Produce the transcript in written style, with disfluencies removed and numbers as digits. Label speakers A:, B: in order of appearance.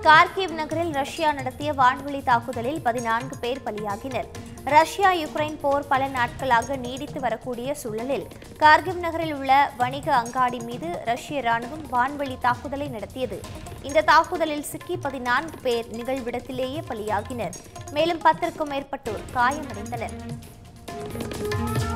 A: Kharkiv நகரில் Russia நடத்திய வான்வெளி தாக்குதலில் 14 பேர் பலியாகினர். ரஷ்யா யுக்ரைன் போர் பல நாட்களாக நீடித்து வரக்கூடிய சூழலில் கார்கிவ் நகரில் உள்ள வணிக அங்காடி மீது ரஷ்ய ராணுவம் வான்வெளி தாக்குதலை நடத்தியது. இந்த தாக்குதலில் சிக்கி 14 பேர் நிகழ்விடத்திலேயே பலியாகினர். மேலும் 10க்கும் மேற்பட்டோர் காயமடைந்தனர்.